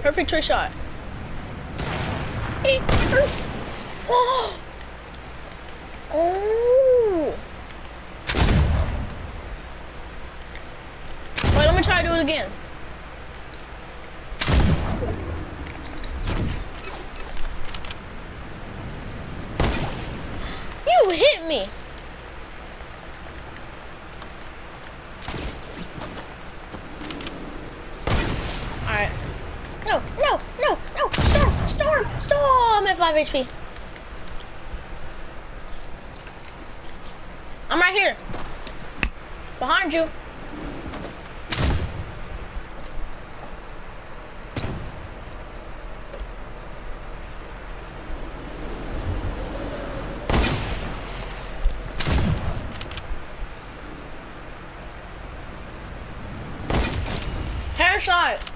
Perfect trick shot. Oh. Oh. Wait, let me try to do it again. You hit me. Alright. No. Storm. I'm at 5 HP. I'm right here. Behind you. Headshot.